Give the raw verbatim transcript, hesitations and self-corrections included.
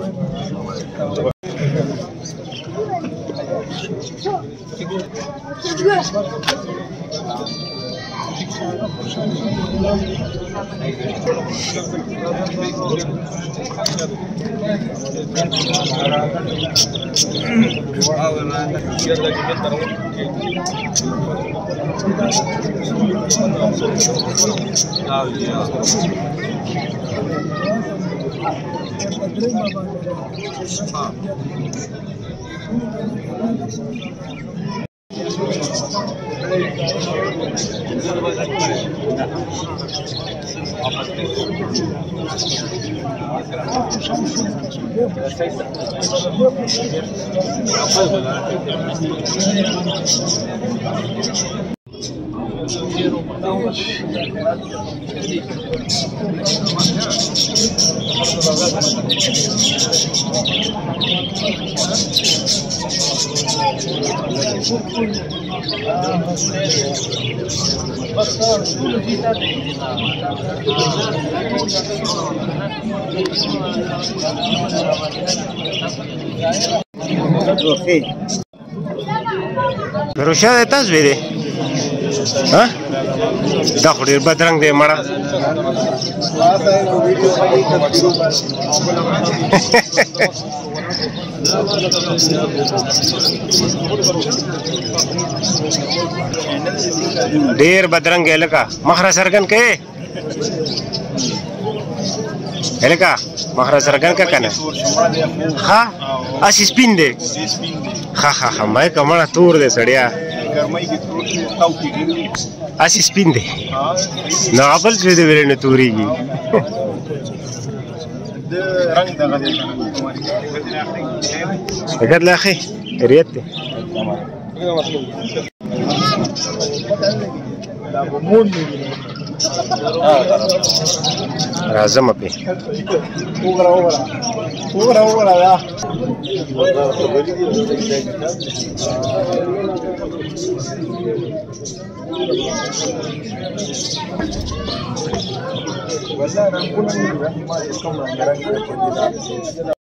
روشا ده تاسو ویلې ها دا خو ډېر بدرنګ دی مړه ډېر بدرنګ دی لکه مخ را څرګند کړې هلکه مخ را څرګند کړه که نه ښه هسې سپین دی ښه ښه ښه ما یې که مړه تور دی سړیا هسې سپین دی نو هغه بل څه دی ویلې نه تورېږي اگر لا اخي ريت راځم په وګړه وګړه وګړه وګړه دا والله انا اقول لك ما يسمع